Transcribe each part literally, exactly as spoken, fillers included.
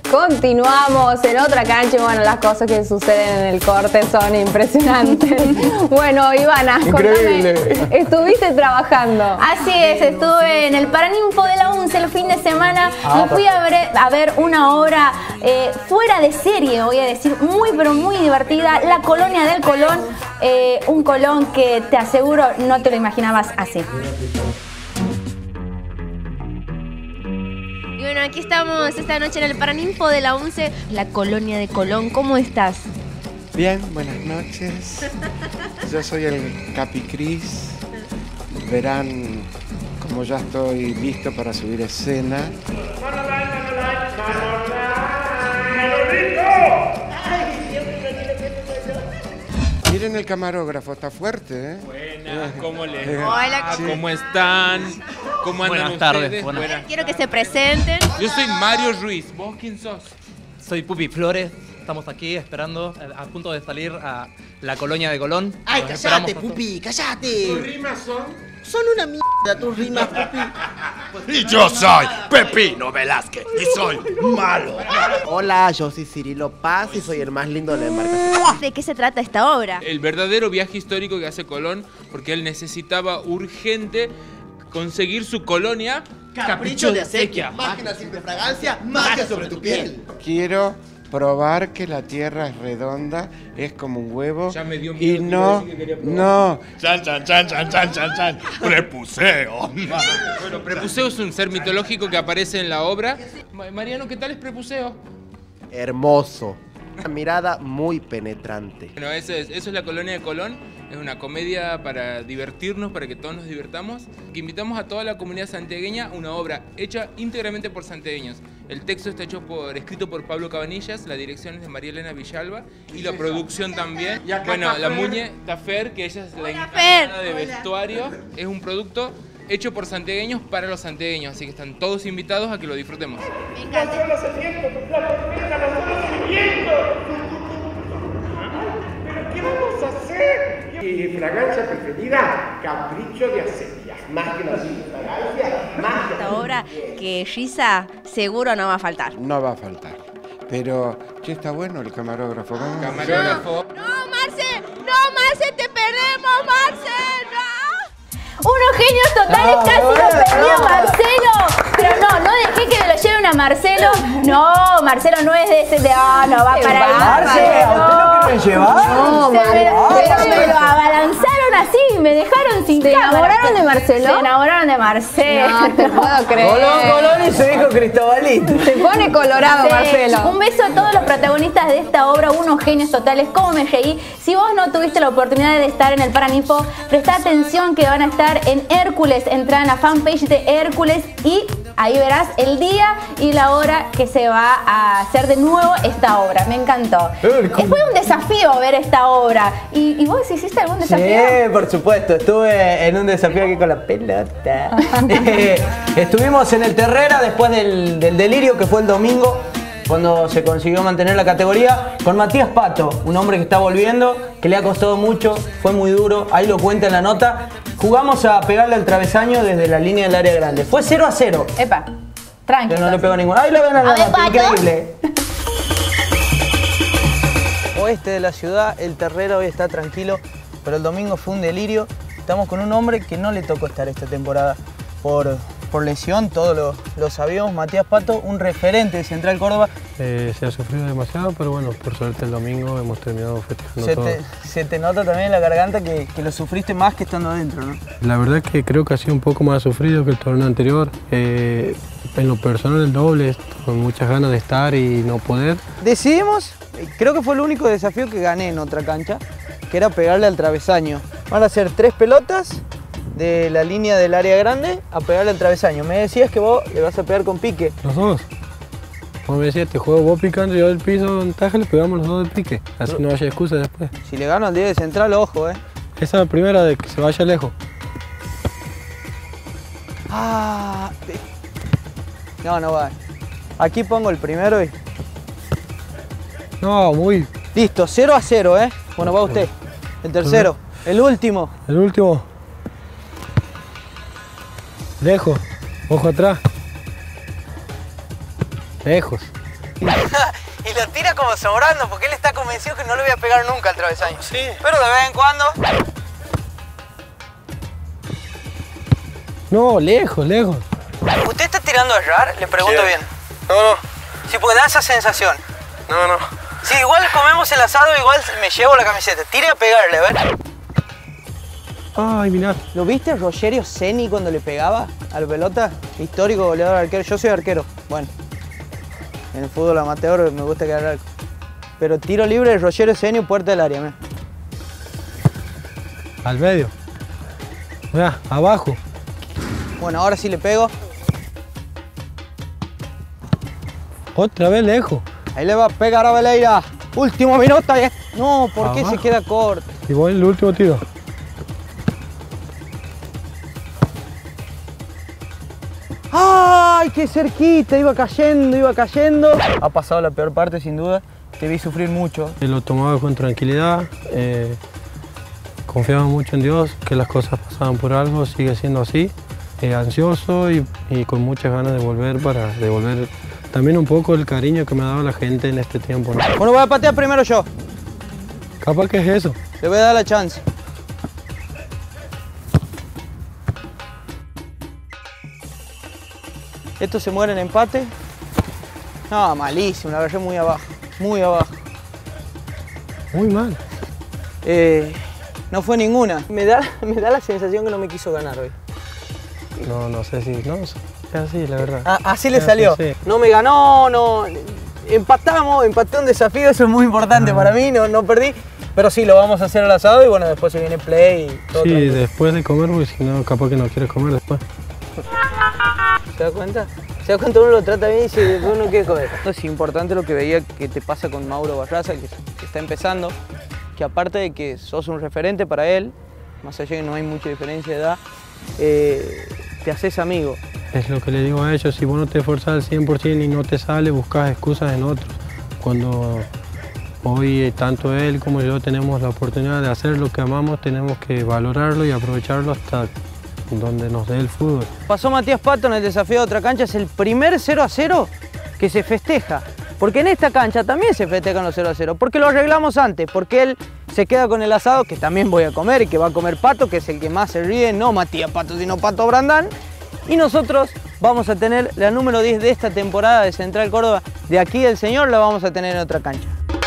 Continuamos en otra cancha y bueno, las cosas que suceden en el corte son impresionantes. Bueno, Ivana, increíble. Contame, estuviste trabajando. Así es, estuve en el Paraninfo de la UNCE el fin de semana Ah, y fui a ver, a ver una obra eh, fuera de serie, voy a decir, muy pero muy divertida, La Colonia del Colón, eh, un Colón que te aseguro no te lo imaginabas así. Y bueno, aquí estamos esta noche en el Paraninfo de la UNCE, la Colonia de Colón. ¿Cómo estás? Bien, buenas noches. Yo soy el Capi Cris. Verán como ya estoy listo para subir escena. Miren el camarógrafo, está fuerte, ¿eh? Buenas, ¿cómo les va? Hola, Sí. ¿Cómo están? ¿Cómo andan Buenas tardes, ustedes? buenas. Buenas. quiero que se presenten. Yo soy Mario Ruiz. ¿Vos quién sos? Soy Pupi Flores, estamos aquí esperando, a punto de salir a la Colonia de Colón. ¡Ay, Los cállate, esperamos a todos. Pupi! ¡Cállate! ¿Tus rimas son? Son una mierda tus rimas, Pupi. Y yo soy Pepino Velázquez y soy malo. Hola, yo soy Cirilo Paz y soy el más lindo de la embarcación. ¿De qué se trata esta obra? El verdadero viaje histórico que hace Colón, porque él necesitaba urgente conseguir su colonia. Capricho de acequia. Máquina sin fragancia, magia sobre tu piel. Quiero probar que la tierra es redonda, es como un huevo. Ya me dio miedo, y te iba a no, decir que quería probar. no. Chan, chan, chan, chan, chan, chan, chan. Prepuseo. Bueno, Prepuseo es un ser mitológico que aparece en la obra. Ma- Mariano, ¿qué tal es Prepuseo? Hermoso. Una mirada muy penetrante. Bueno, eso es, eso es la Colonia de Colón. Es una comedia para divertirnos, para que todos nos divertamos. Que invitamos a toda la comunidad santiagueña, una obra hecha íntegramente por santiagueños. El texto está hecho por, escrito por Pablo Cabanillas, la dirección es de María Elena Villalba y la producción también. Y acá Bueno, está la Fer. Muñe Tafer, que ella es la Fer. encargada de vestuario, es un producto hecho por santiagueños para los santiagueños, así que están todos invitados a que lo disfrutemos. Me encanta. ¿Qué vamos a hacer? Mi fragancia preferida, capricho de acequia. Máquina sin fragancia, magia. Esta obra que Giza seguro no va a faltar. No va a faltar. Pero, che, está bueno el camarógrafo. Vamos. Camarógrafo. ¡No, Marce! ¡No, Marce! ¡Te perdemos, Marce! ¡No! Unos genios totales, Ah, casi bueno, lo perdió no. Marcelo. Pero no, no dejé que me lo lleven a Marcelo. No, Marcelo no es de ese de, ah, no va para ahí. Marce, ¿a usted lo quieren llevar? No, Se me, Mario. se me lo abalanzaron así, me dejaron sin ¿Se cámara. enamoraron de Marcelo? Se enamoraron de Marcelo. No te puedo creer. Colón, Colón y su hijo Cristobalito. Se pone colorado, Sí. Marcelo. Un beso a todos los protagonistas de esta obra, unos genios totales, como me reí. Si vos no tuviste la oportunidad de estar en el Paraninfo, presta atención que van a estar en Hércules. Entra en la fanpage de Hércules y ahí verás el día y la hora que se va a hacer de nuevo esta obra. Me encantó. Hércules. Fue un desafío ver esta obra. ¿Y, y vos hiciste algún desafío? Sí, por supuesto. Estuve en un desafío aquí con la pelota. Eh, Estuvimos en el Terrera después del, del delirio que fue el domingo, cuando se consiguió mantener la categoría, con Matías Pato, un hombre que está volviendo, que le ha costado mucho, fue muy duro, ahí lo cuenta en la nota. Jugamos a pegarle al travesaño desde la línea del área grande. Fue cero a cero. Epa, tranquilo. Yo no le pego a ninguno. Ahí lo ven a la A ver, nota, Pato. increíble. Oeste de la ciudad, el Terrera hoy está tranquilo, pero el domingo fue un delirio. Estamos con un hombre que no le tocó estar esta temporada por, por lesión, todos lo, lo sabíamos. Matías Pato, un referente de Central Córdoba. Eh, se ha sufrido demasiado, pero bueno, por suerte el domingo hemos terminado festejando Se todo. te, se te nota también en la garganta que, que lo sufriste más que estando adentro, ¿no? La verdad que creo que ha sido un poco más sufrido que el torneo anterior. Eh, en lo personal el doble, con muchas ganas de estar y no poder. Decidimos, creo que fue el único desafío que gané en otra cancha, que era pegarle al travesaño. Van a ser tres pelotas de la línea del área grande a pegarle al travesaño. Me decías que vos le vas a pegar con pique. Los dos. Como me decía, te juego vos picando y yo del piso en taja, le pegamos los dos del pique. Así no haya excusa después. Si le gano al diez de Central, ojo, eh. Esa es la primera de que se vaya lejos. Ah, no, no va. Aquí pongo el primero y... No, muy. Listo, cero a cero, eh. Bueno, va usted. El tercero. El último. El último. Lejos. Ojo atrás. Lejos. y lo tira como sobrando porque él está convencido que no le voy a pegar nunca al travesaño. Sí. Pero de vez en cuando... No, lejos, lejos. ¿Usted está tirando a errar? Le pregunto Sí. bien. No, no. Sí, porque da esa sensación. No, no. Sí, igual comemos el asado, igual me llevo la camiseta. Tire a pegarle, a ver. Ay, mirá. ¿Lo viste a Rogerio Ceni cuando le pegaba a la pelota? Histórico goleador arquero. Yo soy arquero. Bueno, en el fútbol amateur me gusta quedar arco. Pero tiro libre de Rogerio Ceni, puerta del área. Mirá. Al medio. Mirá, abajo. Bueno, ahora sí le pego. Otra vez lejos. Ahí le va a pegar a Veleira. Último minuto. Ya. No, ¿por qué Abajo. se queda corto? Y voy el último tiro. ¡Ay, qué cerquita! Iba cayendo, iba cayendo. Ha pasado la peor parte, sin duda. Te vi sufrir mucho. Lo tomaba con tranquilidad. Eh, confiaba mucho en Dios, que las cosas pasaban por algo. Sigue siendo así. Eh, ansioso y, y con muchas ganas de volver para devolver también un poco el cariño que me ha dado la gente en este tiempo, ¿no? Bueno, voy a patear primero yo. Capaz que es eso. Le voy a dar la chance. Esto se muere en empate. No, malísimo, la agarré muy abajo. Muy abajo. Muy mal. Eh, no fue ninguna. Me da, me da la sensación que no me quiso ganar hoy. No, no sé si... No, es así, la verdad. Ah, así le Es salió. así, sí. No me ganó, no... Empatamos, empaté un desafío, eso es muy importante Ah. para mí, no, no perdí. Pero sí, lo vamos a hacer al asado y bueno, después se viene play y todo. Sí, tranquilo. después de comer, porque si no, capaz que no quieres comer después. ¿Se da cuenta? ¿Se da cuenta? Uno lo trata bien y dice, después uno quiere comer. Es importante lo que veía que te pasa con Mauro Barraza, que, que está empezando, que aparte de que sos un referente para él, más allá de que no hay mucha diferencia de edad, eh, te haces amigo. Es lo que le digo a ellos, si vos no te esforzás al cien por ciento y no te sale, buscas excusas en otros. Cuando hoy eh, tanto él como yo tenemos la oportunidad de hacer lo que amamos, tenemos que valorarlo y aprovecharlo hasta donde nos dé el fútbol. Pasó Matías Pato en el desafío de otra cancha, es el primer cero a cero que se festeja. Porque en esta cancha también se festejan los cero a cero, porque lo arreglamos antes, porque él se queda con el asado, que también voy a comer y que va a comer Pato, que es el que más se ríe, no Matías Pato, sino Pato Brandán. Y nosotros vamos a tener la número diez de esta temporada de Central Córdoba. De aquí el señor la vamos a tener en otra cancha.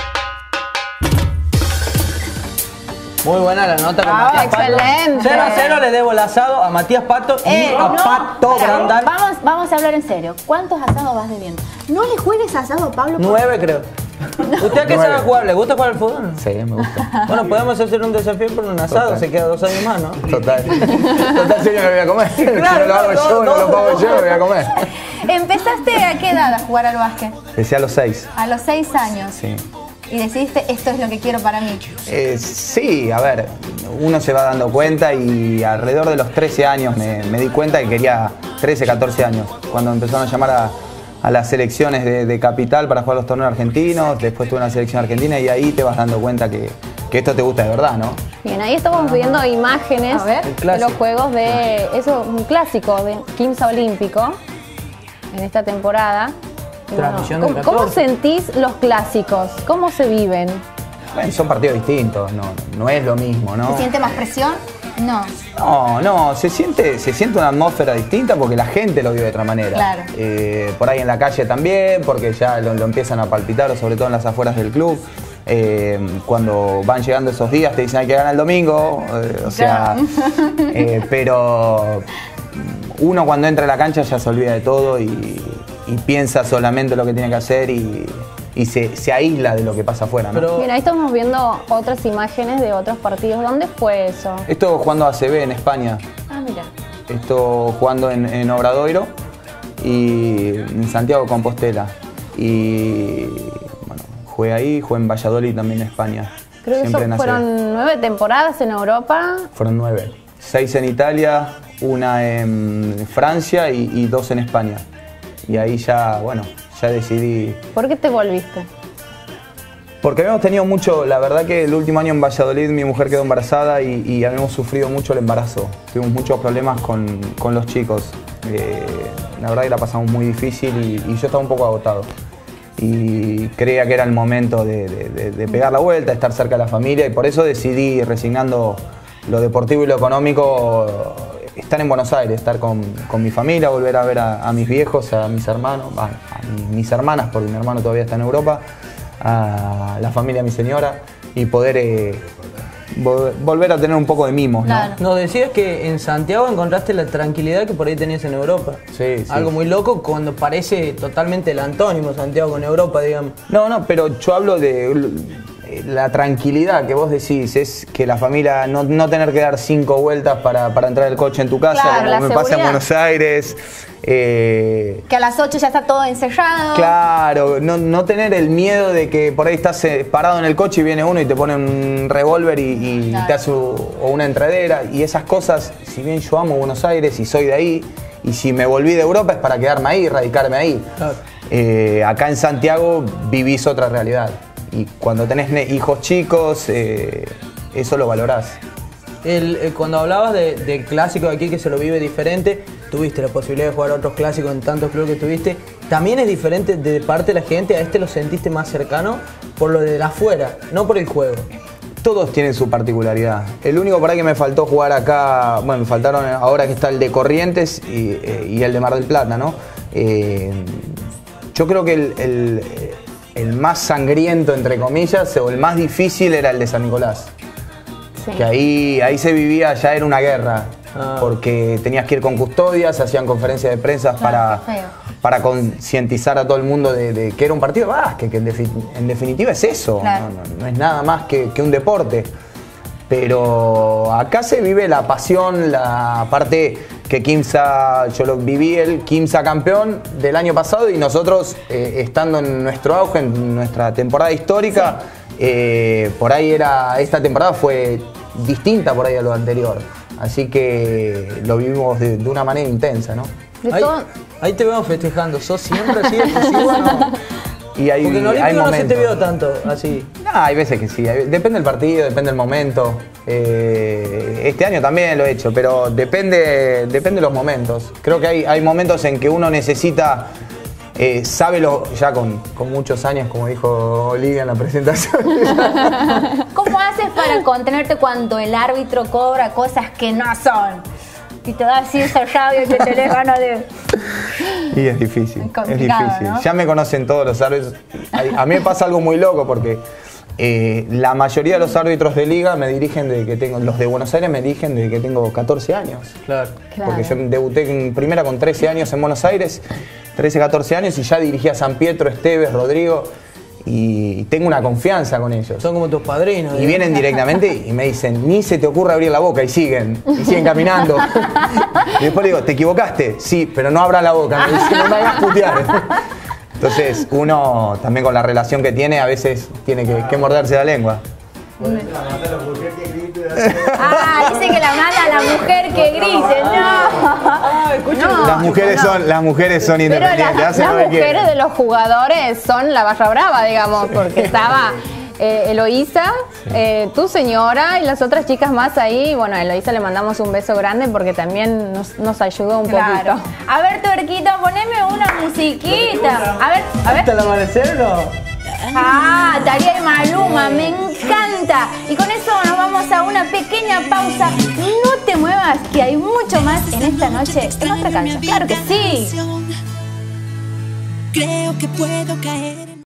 Muy buena la nota con Ah, Matías Pato. excelente. cero a cero le debo el asado a Matías Pato y Eh, a no, Pato pará, Brandán. Vamos, vamos a hablar en serio. ¿Cuántos asados vas debiendo? No le juegues asado a Pablo. porque- Nueve creo. ¿Usted a qué Nueve. sabe jugar? ¿Le gusta jugar al fútbol? Sí, me gusta. Bueno, podemos hacer un desafío por un asado, Total. se queda dos años más, ¿no? Total. Total, serio, me voy a comer. Claro, si no lo hago no, yo, no, no, lo pago no. yo, me voy a comer. ¿Empezaste a qué edad a jugar al básquet? Decía a los seis. A los seis años. Sí. Y decidiste, esto es lo que quiero para mí. Eh, sí, a ver, uno se va dando cuenta y alrededor de los trece años me, me di cuenta que quería, trece, catorce años, cuando empezaron a llamar a, a las selecciones de, de capital para jugar los torneos argentinos, después tuve una selección argentina y ahí te vas dando cuenta que, que esto te gusta de verdad, ¿no? Bien, ahí estamos viendo imágenes A ver. El de clásico. los juegos de, eso, un clásico de Quimsa Olímpico en esta temporada. Y bueno, Transmisión del ¿cómo, ¿Cómo catorce. sentís los clásicos? ¿Cómo se viven? Bueno, son partidos distintos, no, no es lo mismo, ¿no? ¿Se siente más presión? No. No, no, se siente, se siente una atmósfera distinta porque la gente lo vive de otra manera. Claro. Eh, por ahí en la calle también, porque ya lo, lo empiezan a palpitar, sobre todo en las afueras del club. Eh, cuando van llegando esos días te dicen hay que ganar el domingo, eh, o sea, eh, pero uno cuando entra a la cancha ya se olvida de todo y, y piensa solamente lo que tiene que hacer y, y se, se aísla de lo que pasa afuera, ¿no? Pero- Bien, ahí estamos viendo otras imágenes de otros partidos. ¿Dónde fue eso? Esto jugando A C B en España. Ah, mira. Esto jugando en, en Obradoiro y en Santiago de Compostela. Y bueno, jugué ahí, jugué en Valladolid también en España. Creo que Siempre eso en A C B. fueron nueve temporadas en Europa. Fueron nueve. Seis en Italia, una en Francia y, y dos en España. Y ahí ya, bueno, ya decidí. ¿Por qué te volviste? Porque habíamos tenido mucho, la verdad que el último año en Valladolid mi mujer quedó embarazada y, y habíamos sufrido mucho el embarazo. Tuvimos muchos problemas con, con los chicos. Eh, la verdad que la pasamos muy difícil y, y yo estaba un poco agotado. y creía que era el momento de, de, de, de pegar la vuelta, estar cerca de la familia, y por eso decidí, resignando lo deportivo y lo económico, estar en Buenos Aires, estar con, con mi familia, volver a ver a, a mis viejos, a mis hermanos, a, a mis, mis hermanas, porque mi hermano todavía está en Europa, a la familia de mi señora, y poder eh, vol volver a tener un poco de mimos, ¿no? Claro. Nos decías que en Santiago encontraste la tranquilidad que por ahí tenías en Europa. Sí, sí. Algo muy loco cuando parece totalmente el antónimo Santiago con Europa, digamos. No, no, pero yo hablo de la tranquilidad que vos decís, es que la familia, no, no tener que dar cinco vueltas para, para entrar el coche en tu casa, Claro, la como me pasa en seguridad. Buenos Aires. Eh, Que a las ocho ya está todo encerrado. Claro, no, no tener el miedo de que por ahí estás eh, parado en el coche y viene uno y te pone un revólver y, y Claro. te hace u- o una entradera. Y esas cosas, si bien yo amo Buenos Aires y soy de ahí, y si me volví de Europa es para quedarme ahí, radicarme ahí. Claro. Eh, acá en Santiago vivís otra realidad. Y cuando tenés ne- hijos chicos, eh, eso lo valorás. El, eh, cuando hablabas de- del clásico de aquí que se lo vive diferente, tuviste la posibilidad de jugar otros clásicos en tantos clubes que tuviste. ¿También es diferente de parte de la gente? ¿A este lo sentiste más cercano por lo de afuera, no por el juego? Todos tienen su particularidad. El único por ahí que me faltó jugar acá, bueno, me faltaron ahora que está el de Corrientes y, eh, y el de Mar del Plata, ¿no? Eh, yo creo que el, el- el más sangriento, entre comillas, o el más difícil era el de San Nicolás. Sí. Que ahí, ahí se vivía, ya era una guerra, Ah. porque tenías que ir con custodias, se hacían conferencias de prensa para, qué feo. para concientizar a todo el mundo de, de que era un partido de básquet, que en, defi- en definitiva es eso, Claro. no, no- no es nada más que, que un deporte. Pero acá se vive la pasión, la parte que Quimsa, yo lo viví, el Quimsa campeón del año pasado, y nosotros eh, estando en nuestro auge, en nuestra temporada histórica, eh, por ahí era, esta temporada fue distinta por ahí a lo anterior. Así que lo vivimos de, de una manera intensa, ¿no? De Ahí, todo- ahí te vemos festejando. ¿Sos siempre así efusivo o no? Y hay, Porque en hay Olímpico no se te momentos. veo tanto así. No, hay veces que sí, hay- depende del partido, depende del momento. Eh, este año también lo he hecho, pero depende, depende de los momentos. Creo que hay, hay momentos en que uno necesita, eh, sabe lo, ya con, con muchos años, como dijo Olivia en la presentación. ¿Cómo haces para contenerte cuando el árbitro cobra cosas que no son? Y te da así esa rabia que tenés ganas de... Y es difícil, Es es complicado, difícil. ¿no? Ya me conocen todos los árbitros. A, a mí me pasa algo muy loco porque eh, la mayoría de los árbitros de liga me dirigen de que tengo, los de Buenos Aires me dirigen desde que tengo catorce años. Claro. Porque yo debuté en primera con trece años en Buenos Aires, trece, catorce años, y ya dirigí a San Pietro, Esteves, Rodrigo, y tengo una confianza con ellos. Son como tus padrinos. Y digamos. vienen directamente y me dicen, ni se te ocurre abrir la boca, y siguen, y siguen caminando. Y después le digo, ¿te equivocaste? Sí, pero no abra la boca, me dicen, no me hagas putear. Entonces uno también con la relación que tiene a veces tiene que, que morderse la lengua. Ah, dice que la manda la mujer que grite. No. No. Las mujeres son, las mujeres son Pero independientes, las, hacen las lo que mujeres quieren. de los jugadores son la barra brava, digamos, porque estaba eh, Eloísa, eh, tu señora y las otras chicas más ahí. Y bueno, a Eloísa le mandamos un beso grande porque también nos, nos ayudó un Claro. poquito. A ver, Tuerquito, poneme una musiquita. A ver, a ver. ¿Hasta el amanecer o no? Ah, Thalía y Maluma, me encanta. Y con eso nos vamos a una pequeña pausa. No te muevas, que hay mucho más en esta noche en otra canción. Claro que sí. Creo que puedo caer en